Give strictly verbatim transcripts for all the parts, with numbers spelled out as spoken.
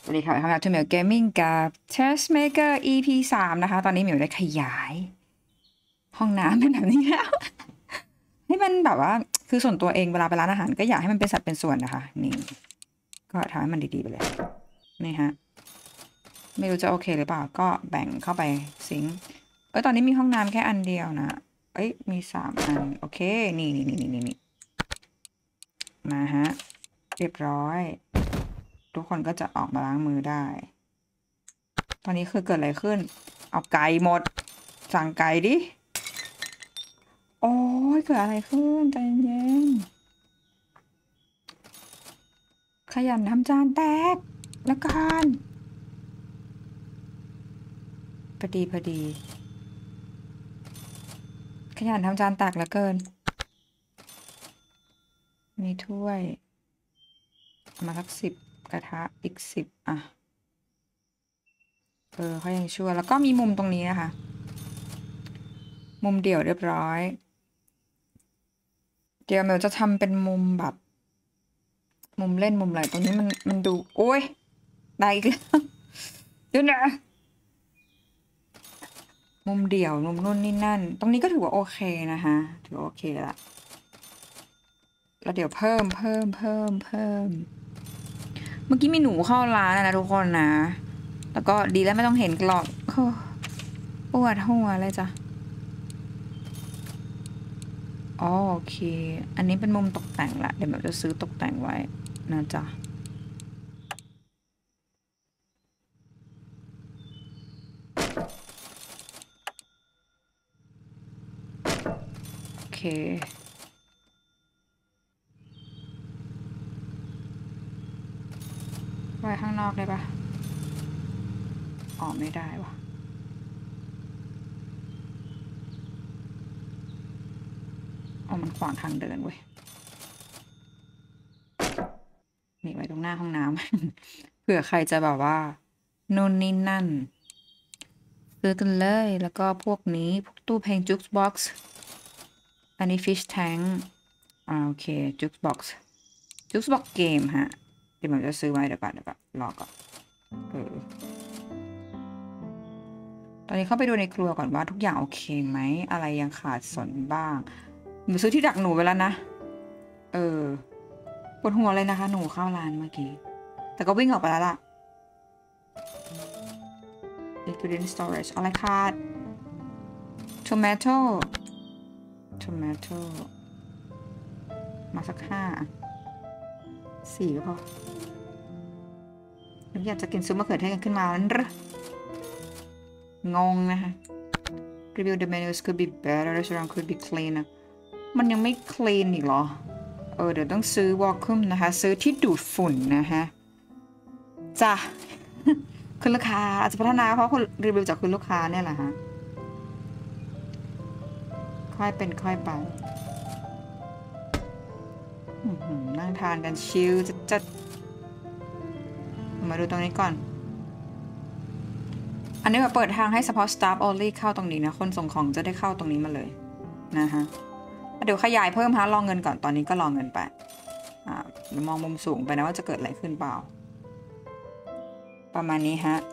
สวัสดีค่ะคำถามทูเหมียวเกมมิ่งกับ Chessmaker อี พี สามนะคะ ตอนนี้เหมียวได้ขยาย ห้องน้ำเป็นแบบนี้แล้วให้มันแบบว่าคือส่วนตัวเองเวลาไปร้านอาหารก็อยากให้มันเป็นสัดเป็นส่วนนะคะ นี่ ก็ทำให้มันดีๆไปเลย นี่ฮะ ไม่รู้จะโอเคหรือเปล่า ก็แบ่งเข้าไปซิงค์เอ้ยตอนนี้มีห้องน้ำแค่อันเดียวนะ เอ้ยมีสามอัน โอเค นี่นี่นี่นี่นี่มาฮะ เรียบร้อย ทุกคนก็จะออกมาล้างมือได้ ตอนนี้คือเกิดอะไรขึ้น เอาไก่หมด สั่งไก่ดิ โอ้ยเกิดอะไรขึ้นใจเย็น ขยันทำจานแตก แล้วกันพอดีพอดี ขยันทำจานแตกแล้วเกิน มีถ้วย มาสักสิบกระทะอีกสิบอ่ะ เออเขายังชั่วแล้วก็มีมุมตรงนี้นะคะ มุมเดี่ยวเรียบร้อย เดี๋ยวเมลจะทำเป็นมุมแบบ มุมเล่นมุมอะไรตรงนี้มันมันดู โอ้ยได้อีกแล้วเดี๋ยวนะมุมเดี่ยวมุมนู่นนี่นั่น ตรงนี้ก็ถือว่าโอเคนะคะถือว่าโอเคละแล้วเดี๋ยวเพิ่มเพิ่มเพิ่มเพิ่ม เมื่อกี้มีหนูเข้าร้านนะทุกคนนะ แล้วก็ดีแล้วไม่ต้องเห็นกรอกปวดหัวเลยจ้ะอ๋อโอเค อันนี้เป็นมุมตกแต่งละเดี๋ยวแบบจะซื้อตกแต่งไว้นะจ๊ะโอเคไว้ข้างนอกได้ปะอ๋อไม่ได้วะอ๋อมันขวางทางเดินเว้ยนี่ไว้ตรงหน้าห้องน้ำ เผื่อใครจะแบบว่านู่นนี่นั่นซื้อกันเลยแล้วก็พวกนี้พวกตู้เพลงจุกบ็อกซ์อันนี้ fish tank อ่าโอเคจุกบ็อกซ์จุกบ็อกเกมฮะเดี๋ยวผมจะซื้อไว้เดี๋ยวก่อนเดี๋ยวก่อนรอก่อนเออตอนนี้เข้าไปดูในครัวก่อนว่าทุกอย่างโอเคไหมอะไรยังขาดสนบ้างหนูซื้อที่ดักหนูไปแล้วนะเออปวดหัวเลยนะคะหนูเข้าร้านเมื่อกี้แต่ก็วิ่งออกไปแล้วล่ะ ingredient storage อะไรขาด tomato tomato มาสักห้าสี่ก็พอนึกอยากจะกินซุปมะเขือเทศกันขึ้นมาแล้วหรืองงนะคะ review the menus could be better restaurant could be cleaner มันยังไม่ clean อีกเหรอเออเดี๋ยวต้องซื้อวอลคุมนะคะซื้อที่ดูดฝุ่นนะคะจ้ะ คุณลูกค้าอาจจะพัฒนาเพราะคุณรีวิวจากคุณลูกค้าเนี่ยแหละฮะค่อยเป็นค่อยไปนั่งทานกันชิลจัดๆมาดูตรงนี้ก่อนอันนี้แบบเปิดทางให้เฉพาะ staff only เข้าตรงนี้นะคนส่งของจะได้เข้าตรงนี้มาเลยนะฮะเดี๋ยวขยายเพิ่มฮะลองเงินก่อนตอนนี้ก็ลองเงินไปอ่ามองมุมสูงไปนะว่าจะเกิดอะไรขึ้นเปล่าประมาณนี้ฮะ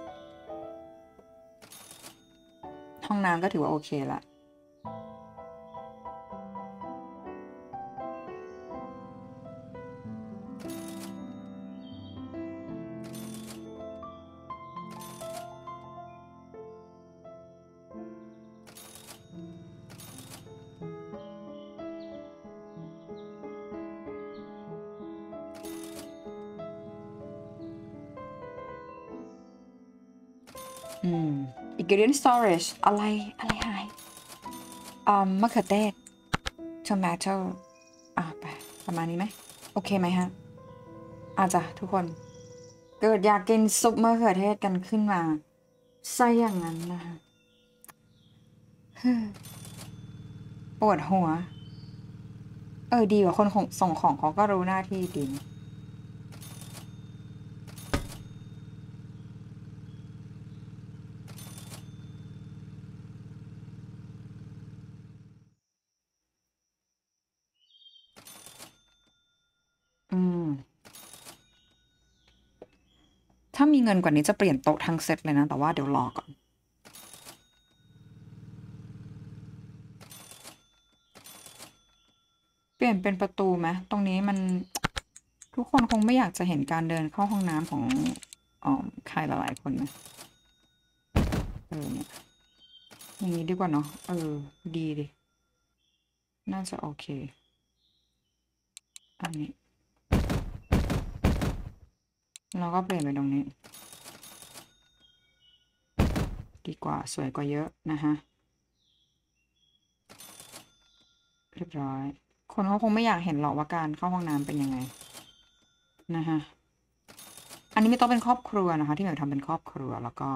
ห้องน้ำก็ถือว่าโอเคละอืม ingredient storage อะไรอะไรหายอ่ามะเขือเทศ tomato อ่ะไปประมาณนี้ไหมโอเคไหมฮะอาจจะทุกคนเกิดอยากกินซุปมะเขือเทศกันขึ้นมาซะอย่างนั้นนะคะปวดหัวเออดีกว่าคนส่งของเขาก็รู้หน้าที่ดีอืมถ้ามีเงินกว่านี้จะเปลี่ยนโต๊ะทั้งเซตเลยนะแต่ว่าเดี๋ยวรอก่อนเปลี่ยนเป็นประตูไหมตรงนี้มันทุกคนคงไม่อยากจะเห็นการเดินเข้าห้องน้ำของอ๋อใครหลายๆคนนะเออเนี่ยอย่างนี้ดีกว่าเนาะเออดีดิน่าจะโอเคอันนี้เราก็เปลี่ยนไปตรงนี้ดีกว่าสวยกว่าเยอะนะฮะเรียบร้อยคนเขาคงไม่อยากเห็นหรอกว่าการเข้าห้องน้ำเป็นยังไงนะฮะอันนี้ไม่ต้องเป็นครอบครัวนะคะที่หมายทำเป็นครอบครัวแล้วก็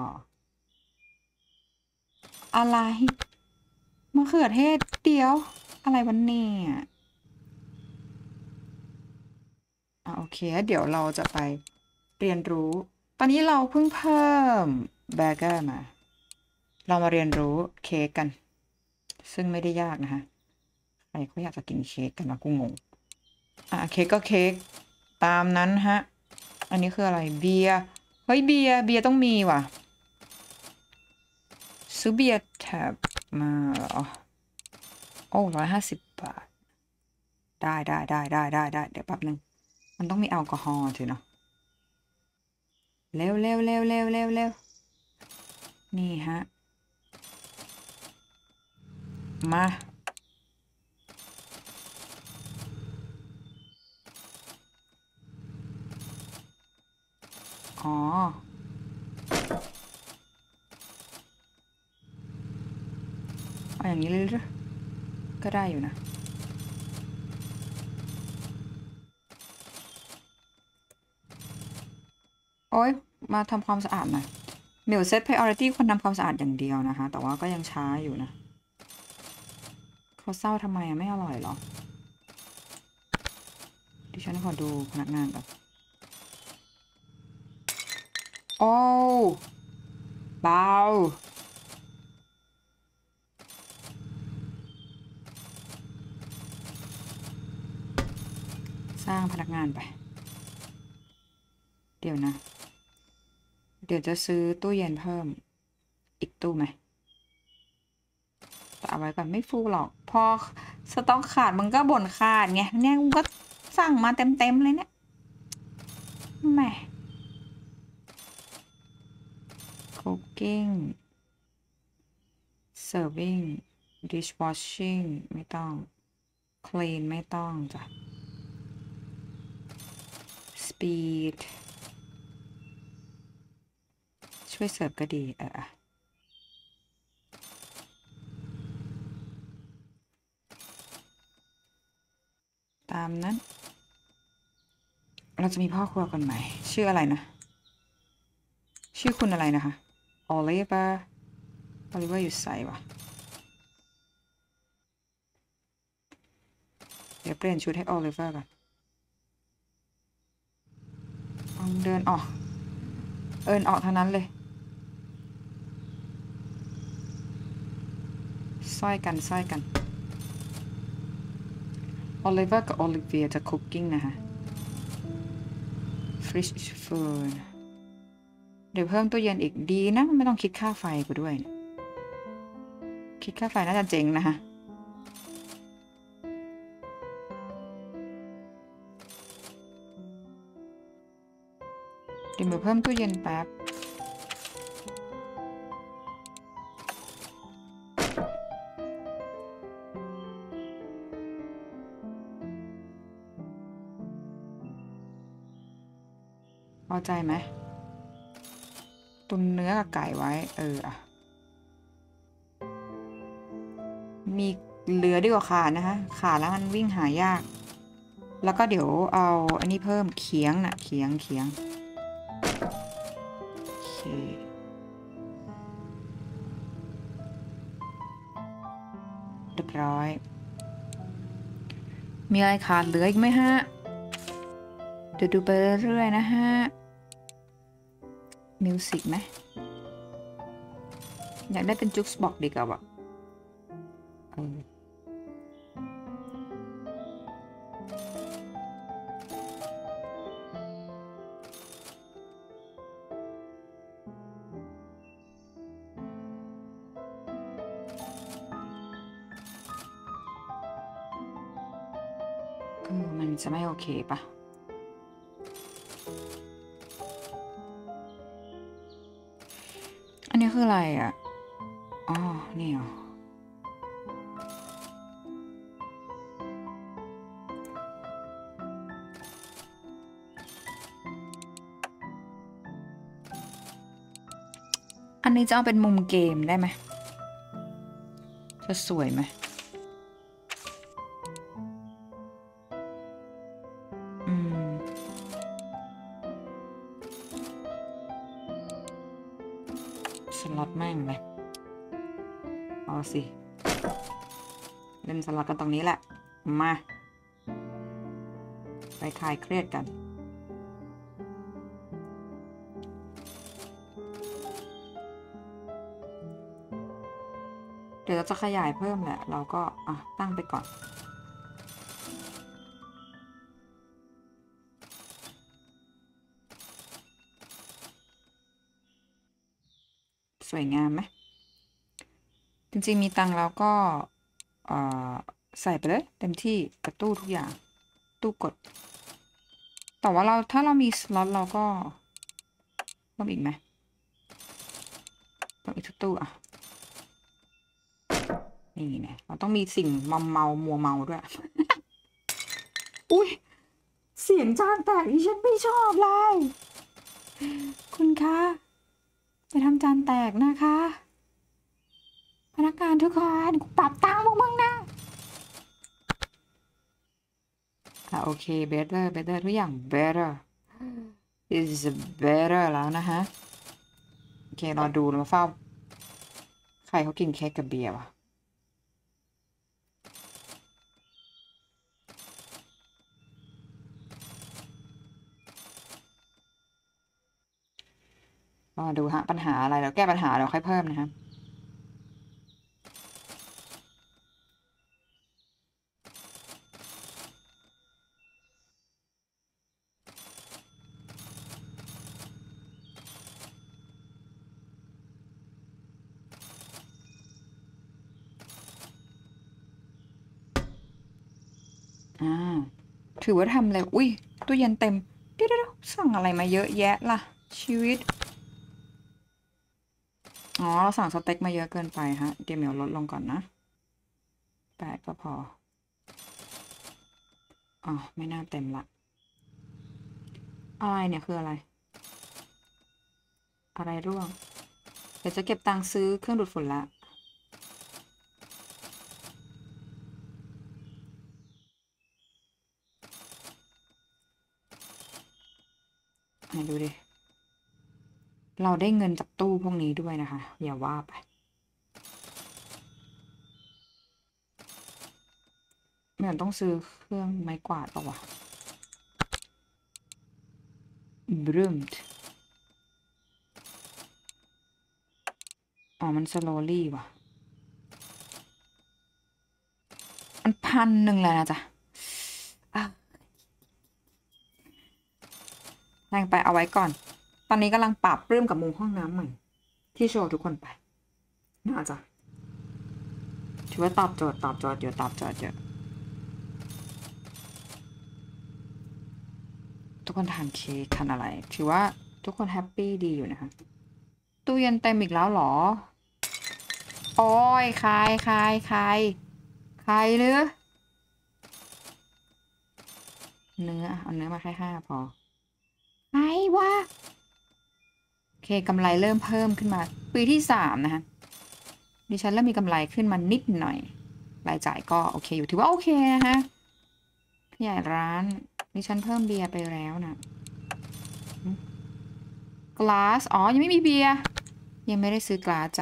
อะไรมะเขือเทศเดียวอะไรวันนี้อ่ะโอเคเดี๋ยวเราจะไปเรียนรู้ตอนนี้เราเพิ่งเพิ่มเบเกอร์มาเรามาเรียนรู้เค้กกัน ซึ่งไม่ได้ยากนะคะใครเขาอยากจะกินเค้กกันนะกูงงอ่ะเค้กก็เค้กตามนั้นฮะอันนี้คืออะไรเบียร์เฮ้ยเบียร์เบียร์ต้องมีว่ะซื้อเบียร์แถบมาเหรอโอ้ร้อยห้าสิบบาทได้ได้ได้ได้ได้ได้เดี๋ยวแป๊บนึงมันต้องมีแอลกอฮอล์ถือเนาะเร็วเร็วเร็วเร็วเร็วเร็วนี่ฮะมาอ๋อเอาอย่างนี้เลยหรือก็ได้อยู่นะโอ๊ยมาทำความสะอาดหน่อยเดี๋ยวเซต priority คนทำความสะอาดอย่างเดียวนะคะแต่ว่าก็ยังช้าอยู่นะเขาเศร้าทำไมอะไม่อร่อยเหรอดิฉันขอดูพนักงานก่อนโอ้เบาสร้างพนักงานไปเดี๋ยวนะเดี๋ยวจะซื้อตู้เย็นเพิ่มอีกตู้ไหมแต่เอาไว้ก่อนไม่ฟูหรอกพอสต็อกขาดมันก็บ่นขาดไงเนี่ยมันก็สั่งมาเต็มๆเลยเนี่ยแหม cooking serving dishwashing ไม่ต้อง clean ไม่ต้องจ้ะ speed ช่วยเสิร์ฟก็ดีเออตามนั้นเราจะมีพ่อครัวคนใหม่ชื่ออะไรนะชื่อคุณอะไรนะคะ Oliver Oliver อยู่ไสวะเดี๋ยวเปลี่ยนชุดให้ Oliver ก่อนเดินออกเอินออกเท่านั้นเลยสร้อยกันสร้อยกัน Oliver กับ Olivia จะ cooking นะคะ Fish food เดี๋ยวเพิ่มตู้เย็นอีกดีนะไม่ต้องคิดค่าไฟกูด้วยคิดค่าไฟน่าจะเจ๋งนะคะเดี๋ยวมาเพิ่มตู้เย็นแป๊บพอใจไหมตุนเนื้อกับไก่ไว้เอออะมีเหลือดีกว่าขาดนะคะขาดแล้วมันวิ่งหายากแล้วก็เดี๋ยวเอาอันนี้เพิ่มเขียงนะเขียงเขียงโอเคเรียบร้อยมีอะไรขาดเหลืออีกไหมฮะเดี๋ยวดูไปเรื่อยๆนะฮะมิวสิกไหมอยากได้เป็นจุ๊กบอกดีกว่าเออเออมันจะไม่โอเคปะอันนี้คืออะไรอ่ะอ๋อนี่เหรออันนี้จะเอาเป็นมุมเกมได้ไหมจะสวยไหมอืมสล็อตแม่งเลยเอาสิเล่นสล็อตกันตรงนี้แหละมาไปคลายเครียดกันเดี๋ยวเราจะขยายเพิ่มแหละเราก็อ่ะตั้งไปก่อนสวยงามไหมจริงๆมีตังแล้วก็เอ่อใส่ไปเลยเต็มที่กระตู้ทุกอย่างตู้กดแต่ว่าเราถ้าเรามีสล็อตเราก็เพิ่มอีกไหมเพิ่มอีกทุกตู้อ่ะนี่นะเราต้องมีสิ่งมอมเมามัวเมาด้วย อุ้ยเสียงจานแตกที่ฉันไม่ชอบเลยคุณคะจะทำจานแตกนะคะพนักงานทุกคนปรับตังค์มึงนะอ่ะโอเค better better ทุกอย่าง better is better แล้วนะฮะโอเครอดูมาเฝ้าใครเขากินเค้กกับเบียร์วะรอดูฮะปัญหาอะไรเราแก้ปัญหาเราค่อยเพิ่มนะฮะอ่าถือว่าทำเลยอุ้ยตู้เย็นเต็มเดี๋ยวๆสั่งอะไรมาเยอะแยะล่ะชีวิตอ๋อเราสั่งสเต็กมาเยอะเกินไปฮะเดี๋ยวเดี๋ยวลดลงก่อนนะแปดก็พออ๋อไม่น่าเต็มละอะไรเนี่ยคืออะไรอะไรร่วงเดี๋ยวจะเก็บตังค์ซื้อเครื่องดูดฝุ่นละให้ดูดิเราได้เงินจากตู้พวกนี้ด้วยนะคะอย่าว่าไปไม่เห็นต้องซื้อเครื่องไม้กวาดหรอวะบรูมอ๋อมันสโลลี่ว่ะมันพันหนึ่งเลยนะจ๊ะแรงไปเอาไว้ก่อนตอนนี้กำลังปรับปรื้มกับมุมห้องน้ำใหม่ที่โชว์ทุกคนไปน่าจะถือว่าตอบโจทย์ตอบโจทย์เยอะตอบโจทย์เยอะทุกคนทานเค้กทานอะไรถือว่าทุกคนแฮปปี้ดีอยู่นะคะตู้เย็นเต็มอีกแล้วเหรอโอ้ยใครใครใครใครเนื้อเนื้อเอาเนื้อมาแค่ห้าพอไอ้วะโอเคกำไรเริ่มเพิ่มขึ้นมาปีที่สามนะคะดิฉันเริ่มมีกำไรขึ้นมานิดหน่อยรายจ่ายก็โอเคอยู่ถือว่าโอเคนะคะขยายร้านดิฉันเพิ่มเบียร์ไปแล้วนะกลาสอ๋อยังไม่มีเบียร์ยังไม่ได้ซื้อกลาสจ้ะ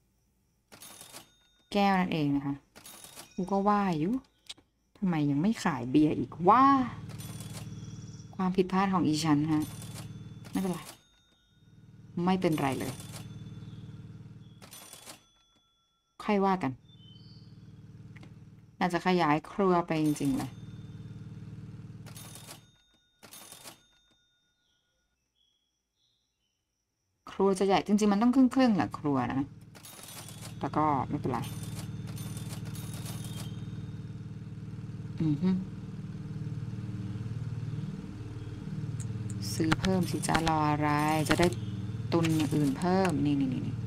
แก้วนั่นเองนะคะกูก็ว่าอยู่ทำไมยังไม่ขายเบียร์อีกว่าความผิดพลาดของอีฉันฮะไม่เป็นไรไม่เป็นไรเลยค่อยว่ากันน่าจะขยายครัวไปจริงๆเลยครัวจะใหญ่จริงๆมันต้องครึ่งๆแหละครัวนะแต่ก็ไม่เป็นไรอือฮึซื้อเพิ่มสิจ้ารออะไรจะได้ตุนอย่างอื่นเพิ่มนี่นี่นี่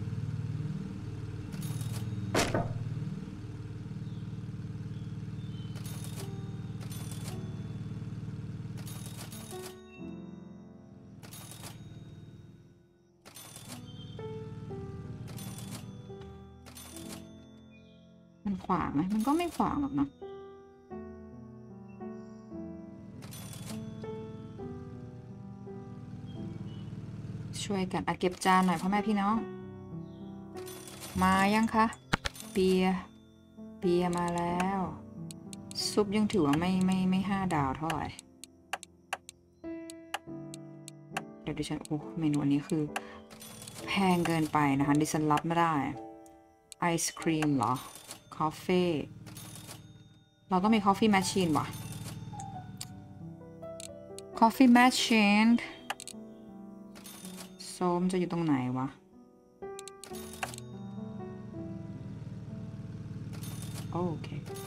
มันขวางไหมมันก็ไม่ขวางหรอกเนาะช่วยกันอ่ะเก็บจานหน่อยพ่อแม่พี่น้องมายังคะเบียร์เบียร์มาแล้วซุปยังถือว่าไม่ไม่ไม่ห้าดาวเท่าไหร่เดี๋ยวดิฉันโอ้เมนูอันนี้คือแพงเกินไปนะคะดิฉันรับไม่ได้ไอศครีมเหรอคอฟฟี่เราต้องมีคอฟฟี่แมชชีนว่ะคอฟฟี่แมชชีนโซมจะอยู่ตรงไหนวะโอเค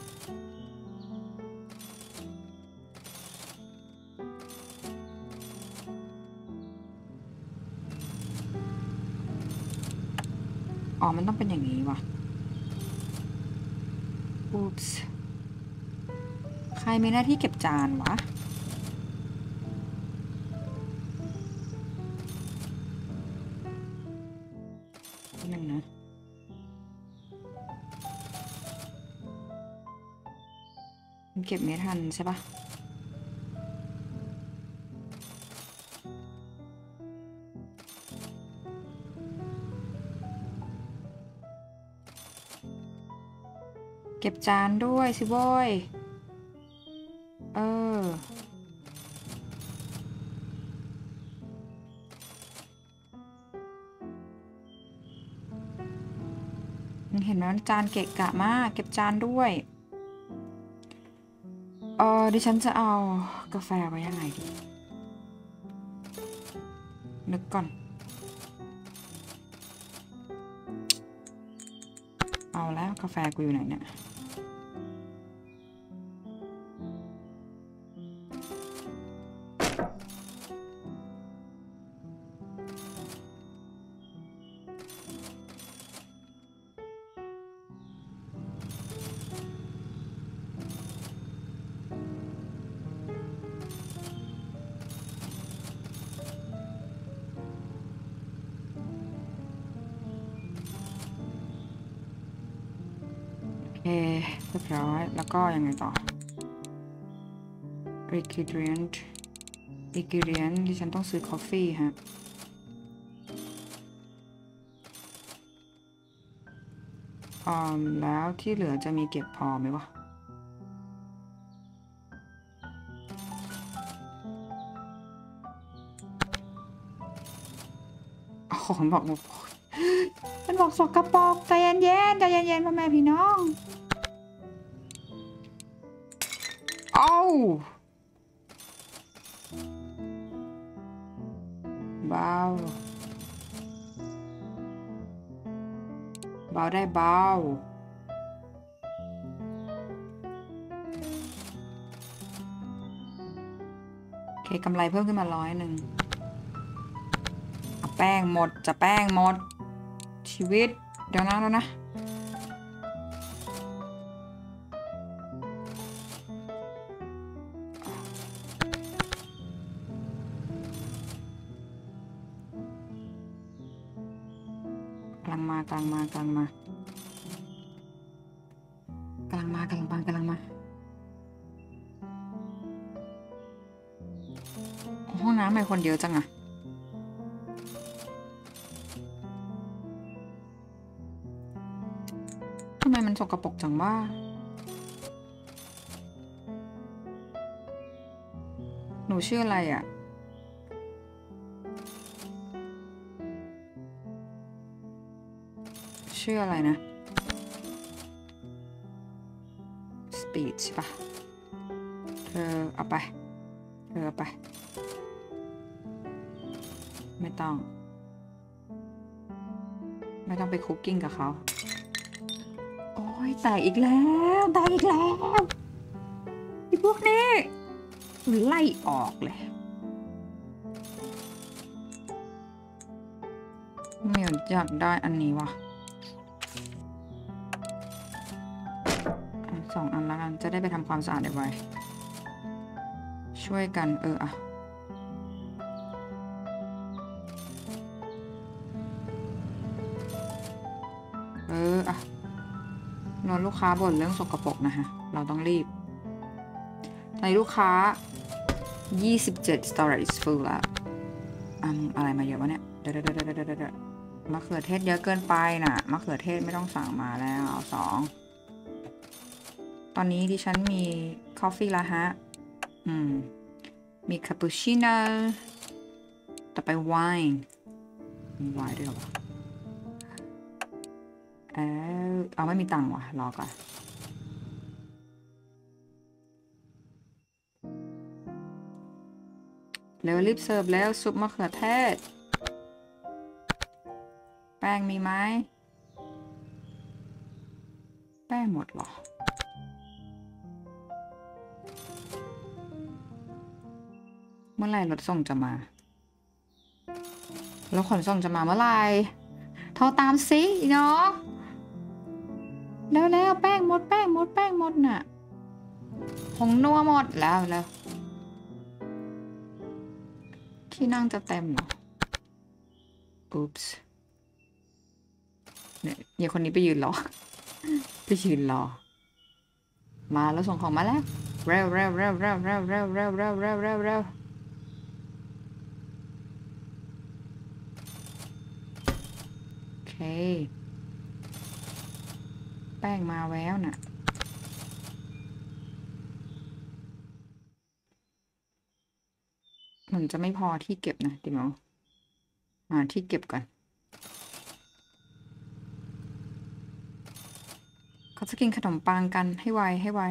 อ๋อมันต้องเป็นอย่างนี้ว่ะอุ๊ปส์ใครมีหน้าที่เก็บจานวะนึงนะมันเก็บไม่ทันใช่ปะเก็บจานด้วยสิบอยเออเห็นไหมจานเกะกะมากเก็บจานด้วยเออดิฉันจะเอากาแฟไว้ยังไงดีนึกก่อนเอาแล้วกาแฟกูอยู่ไหนเนี่ยเรียบร้อยแล้วก็ยังไงต่อ ingredient ingredient ที่ฉันต้องซื้อ coffee ฮะอืมแล้วที่เหลือจะมีเก็บพอไหมวะโอ้โหมันบอกมันบอกสกปรกใจเย็นๆใจเย็นๆพ่อแม่พี่น้องอ้าวเบาเบาได้เบาโอเคกำไรเพิ่มขึ้นมาร้อยหนึ่งแป้งหมดจะแป้งหมดชีวิตเดี๋ยวนะแล้วนะกำลังมากำลังมากำลังมากำลังมากำลังมากำลังมาห้องน้ำทำไมคนเยอะจังอะทำไมมันสกปรกจังว่าหนูชื่ออะไรอะชื่ออะไรนะ Speed ใช่ปะเธอเอาไปเธอเอาไปไม่ต้องไม่ต้องไปคุกกิ้งกับเขาโอ้ยแตกอีกแล้วแตกอีกแล้วไอ้พวกนี้ไล่ออกเลยเหมียวอยากได้อันนี้ว่ะสองอันแล้วกันจะได้ไปทำความสะอาดไว้ช่วยกันเอออะเอออะนอนลูกค้าบ่นเรื่องสกปรกนะฮะเราต้องรีบในลูกค้ายี่สิบเจ็ด storage full แล้วอ่ะอะไรมาเยอะวะเนี่ยเดี๋ยวเดี๋ยวเดี๋ยวเดี๋ยวเดี๋ยวมะเขือเทศเยอะเกินไปน่ะมะเขือเทศไม่ต้องสั่งมาแล้วเอาสองตอนนี้ดิฉันมีคอฟฟี่ละฮะอืมมีคาปูชิโน่ต่อไปไวน์มีไวน์ด้วยเหรอเออเอาไม่มีตังค์ว่ะรอก่อนเร็วรีบเสิร์ฟแล้วซุปมะเขือเทศแป้งมีไหมแป้งหมดเหรอเมื่อไหร่รถส่งจะมาแล้วขนส่งจะมาเมื่อไหร่โทรตามสิเนาะแล้วแล้วแป้งหมดแป้งหมดแป้งหมดน่ะผงนัวหมดแล้วแล้วที่นั่งจะเต็มเหรออุ๊ปส์เนี่ยอย่าคนนี้ไปยืนรอไปยืนรอมาแล้วส่งของมาแล้วเร็วเร็วเร็วเร็วเร็วเร็วเร็วเร็วเร็วเร็วเร็วโอเคแป้งมาแล้วน่ะมันจะไม่พอที่เก็บนะดิมเอาหาที่เก็บก่อนเขาจะกินขนมปังกันให้ไวให้ไว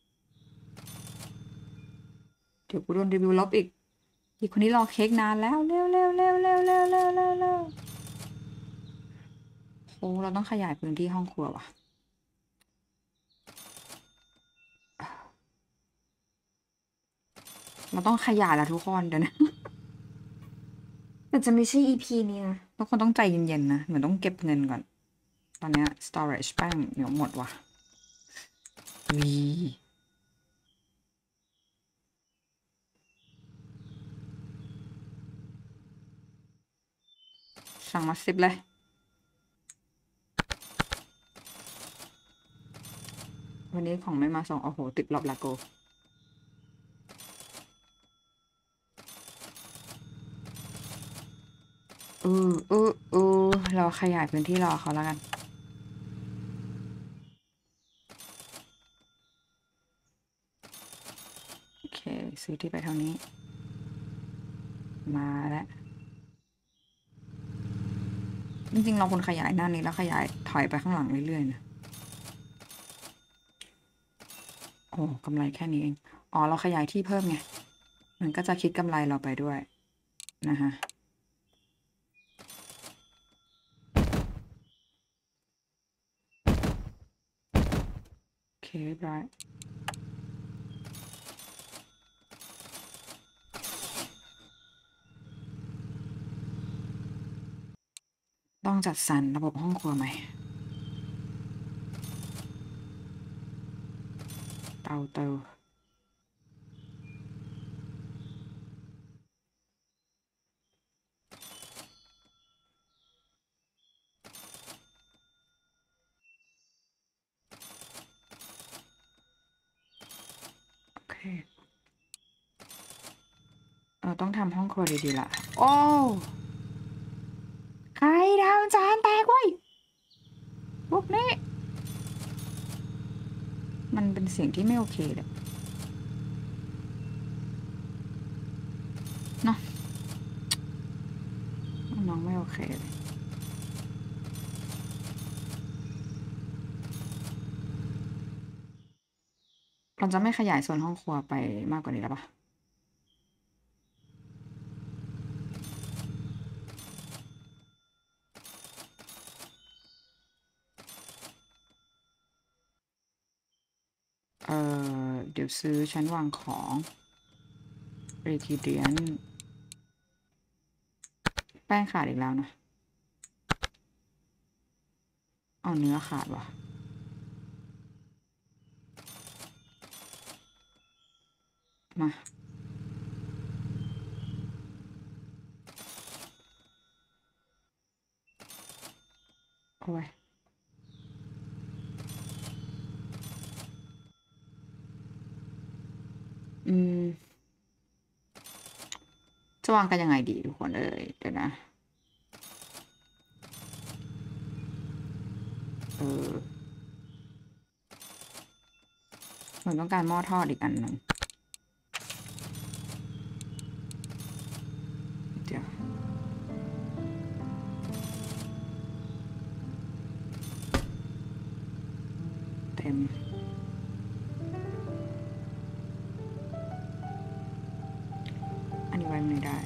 เดี๋ยวกูโดนรีวิวลบอีกอีกคนนี้รอเค้กนานแล้วเร็วเร็วเร็วเร็วเร็วเร็วเร็วเร็วโอ้เราต้องขยายพื้นที่ห้องครัวว่ะเราต้องขยายแล้วทุกคนเดี๋ยวนะแต่จะไม่ใช่ อี พี นี้นะทุกคนต้องใจเย็นๆนะเหมือนต้องเก็บเงินก่อนตอนนี้ storage แป้งเดี๋ยวหมดว่ะวีสั่งมาสิบเลยวันนี้ของไม่มาส่งโอ้โหติดรอบลาโกเออเออเออเราขยายพื้นที่รอเขาแล้วกันโอเคซื้อที่ไปเท่านี้มาแล้วจริงๆเราควรขยายหน้านี้แล้วขยายถอยไปข้างหลังเรื่อยๆนะโอ้กำไรแค่นี้เองอ๋อเราขยายที่เพิ่มไงมันก็จะคิดกำไรเราไปด้วยนะฮะโอเคเรียบร้อยต้องจัดสรรระบบห้องครัวใหม่เตาเตาโอเคเราต้องทำห้องครัวดีๆละโอ้ใครทำจานแตกไว้พวกนี้มันเป็นเสียงที่ไม่โอเคเลยเนาะน้องไม่โอเคเลยเราจะไม่ขยายส่วนห้องครัวไปมากกว่านี้แล้วปะเออเดี๋ยวซื้อชั้นวางของเรคิเดียนแป้งขาดอีกแล้วนะเอาเนื้อขาดว่ะมาโอ้ยอืมจะวางกันยังไงดีทุกคนเอ้ยเดี๋ยวนะเออเหมือนต้องการหม้อทอดอีกอันหนึ่งเดี๋ยวเต็มอันนี้ไว้ไม่ได้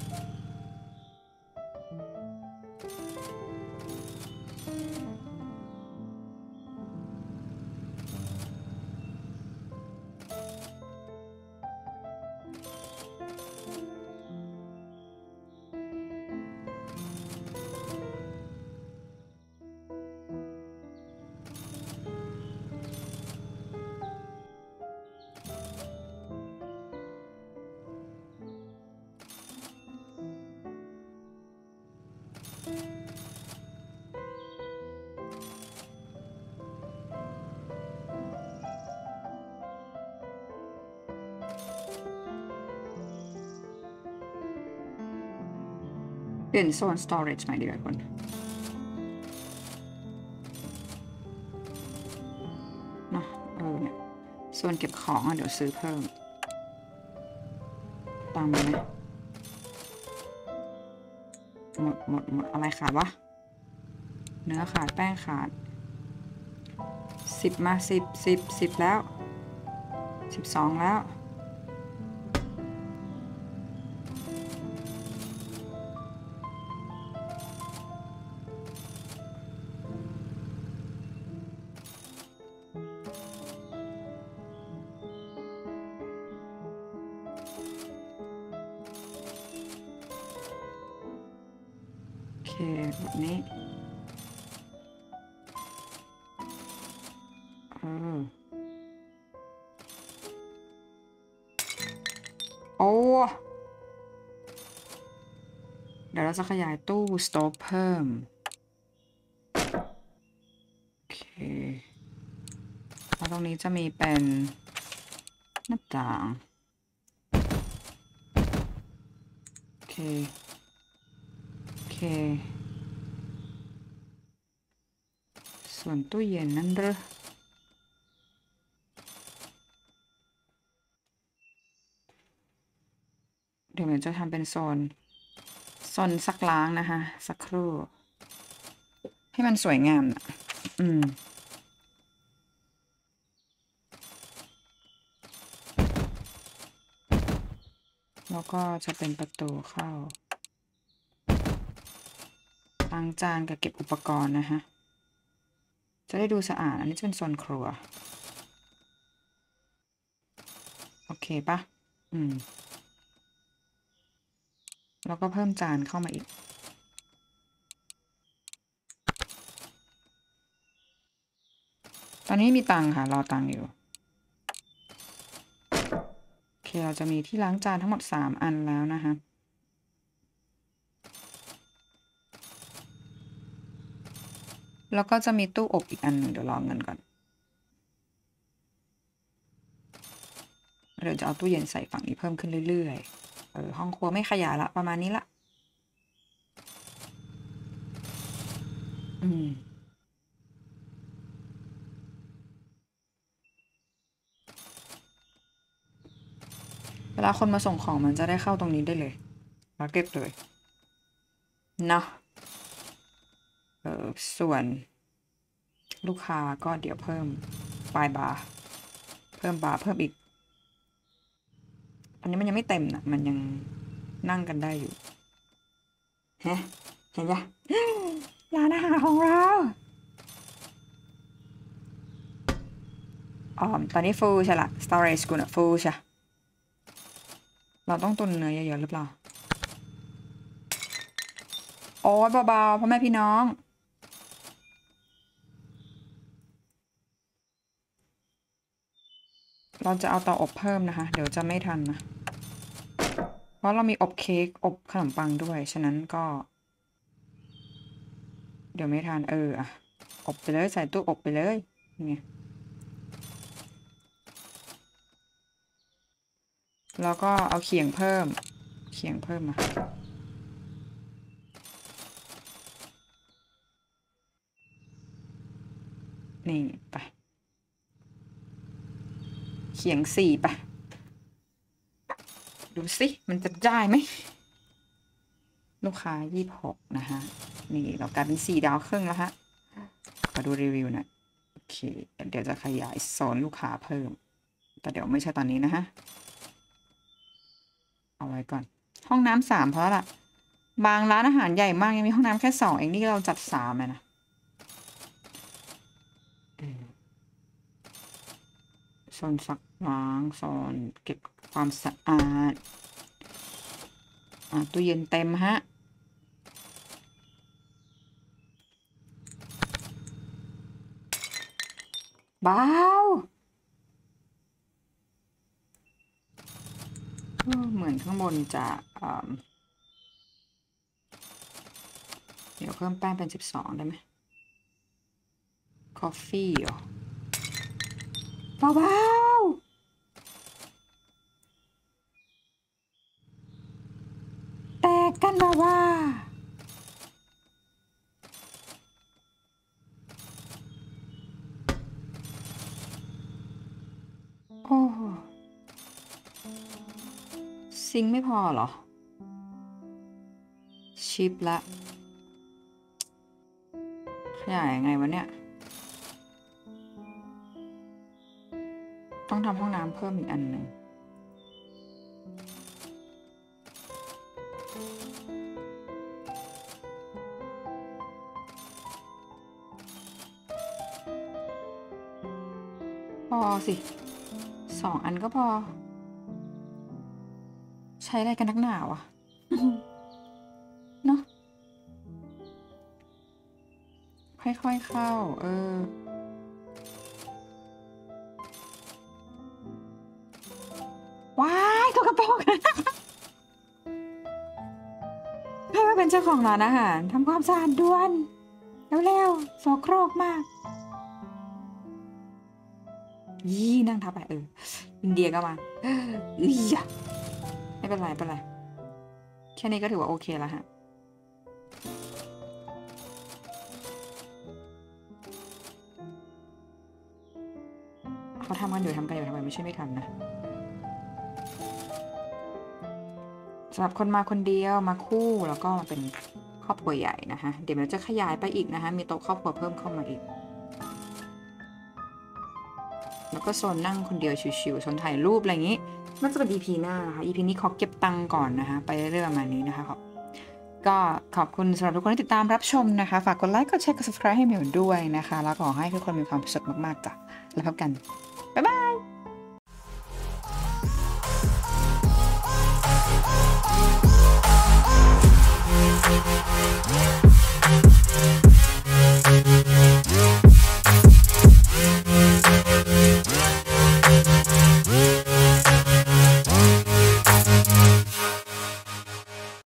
เปลี่ยนโซน storage ใหม่ดีกว่าคนเนาะเออเนี่ยส่วนเก็บของอ่ะเดี๋ยวซื้อเพิ่มตามไปไหมหมดหมดหมดอะไรขาดวะเนื้อขาดแป้งขาดสิบมาสิบสิบสิบแล้วสิบสองแล้วโอเคแบบนี้เออโอ้เดี๋ยวเราจะขยายตู้สโต๊กเพิ่มโอเคแล้วตรงนี้จะมีเป็นหน้าต่างโอเคโอเคส่วนตู้เย็นนั่นเหรอเดี๋ยวมันจะทำเป็นโซนโซนซักล้างนะคะสักครู่ให้มันสวยงามนะอืมแล้วก็จะเป็นประตูเข้าล้างจานกับเก็บอุปกรณ์นะคะจะได้ดูสะอาดอันนี้จะเป็นโซนครัวโอเคปะอืมแล้วก็เพิ่มจานเข้ามาอีกตอนนี้มีตังค่ะรอตังอยู่โอเคเราจะมีที่ล้างจานทั้งหมดสามอันแล้วนะคะแล้วก็จะมีตู้อบอีกอันหนึ่งเดี๋ยวรอเงินก่อนเดี๋ยวจะเอาตู้เย็นใส่ฝั่งนี้เพิ่มขึ้นเรื่อยๆเออห้องครัวไม่ขยายละประมาณนี้ละอืมเวลาคนมาส่งของมันจะได้เข้าตรงนี้ได้เลยแล้วเก็บเลยเนาะเออส่วนลูกค้าก็เดี๋ยวเพิ่มปลายบาร์เพิ่มบาร์เพิ่มอีกอันนี้มันยังไม่เต็มนะมันยังนั่งกันได้อยู่ฮะเห็นปะร้านอาหารของเราอ๋อตอนนี้ฟูลใช่ละ storage กูน่ะฟูลใช่เราต้องตุนเนื้อเยอะๆหรือเปล่าโอ้ยเบาๆพ่อแม่พี่น้องเราจะเอาเตาอบเพิ่มนะคะเดี๋ยวจะไม่ทันนะเพราะเรามีอบเค้กอบขนมปังด้วยฉะนั้นก็เดี๋ยวไม่ทันเอออะอบไปเลยใส่ตู้อบไปเลยนี่แล้วก็เอาเขียงเพิ่มเขียงเพิ่มมานี่ไปเขียงสี่ไปดูสิมันจะได้ไหมลูกค้ายี่สิบหกนะคะนี่เรากลายเป็นสี่ดาวครึ่งแล้วฮะมาดูรีวิวหน่อยโอเคเดี๋ยวจะขยายโซนลูกค้าเพิ่มแต่เดี๋ยวไม่ใช่ตอนนี้นะฮะเอาไว้ก่อนห้องน้ำสามเพราะล่ะบางร้านอาหารใหญ่มากยังมีห้องน้ำแค่สองเองนี่เราจัดสามเลยนะโซนซักล้างโซนเก็บความสะอาดอ่าตู้เย็นเต็มฮะเบาเหมือนข้างบนจะเดี๋ยวเพิ่มแป้งเป็นสิบสองได้ไหมคอฟฟี่เหรอเบาๆแตกกันมาว่าโอ้ซิงค์ไม่พอเหรอชิปละขยายยังไงวะเนี่ยต้องทำห้องน้ำเพิ่มอีกอันหนึ่งพอสิสองอันก็พอใช้อะไรกันนักหนาวะ เนาะค่อยๆเข้าเออว้ายตัวกระโปรงให้มาเป็นเจ้าของร้านอาหารทำความสะอาดด่วนเร็วๆโสโครกมากยี่นั่งทับไปเอออินเดียก็มาอียะไม่เป็นไรไม่เป็นไรแค่นี้ก็ถือว่าโอเคแล้วฮะเขาทำกันอยู่ทำกันอยู่ทำไมไม่ใช่ไม่ทำนะสำหรับคนมาคนเดียวมาคู่แล้วก็เป็นครอบครัวใหญ่นะคะเดี๋ยวเราจะขยายไปอีกนะคะมีโต๊ะครอบครัวเพิ่มเข้ามาอีกแล้วก็โซนนั่งคนเดียวชิวๆโซนถ่ายรูปอะไรอย่างนี้น่าจะเป็น อี พี หน้านะคะ อี พี นี้ขอเก็บตังค์ก่อนนะคะไปเรื่อยๆประมาณนี้นะคะก็ขอบคุณสำหรับทุกคนที่ติดตามรับชมนะคะฝากกดไลค์กดแชร์กด ซับสไครบ์ ให้เหมียวด้วยนะคะแล้วขอให้ทุกคนมีความสุขมากๆจ้ะแล้วพบกันบ๊ายบาย